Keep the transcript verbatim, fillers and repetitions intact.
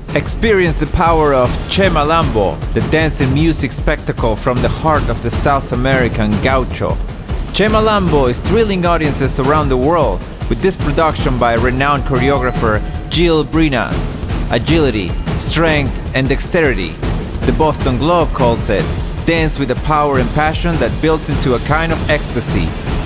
Experience the power of Che Malambo, the dance and music spectacle from the heart of the South American gaucho. Che Malambo is thrilling audiences around the world with this production by renowned choreographer Gil Brinas. Agility, strength and dexterity. The Boston Globe calls it dance with a power and passion that builds into a kind of ecstasy,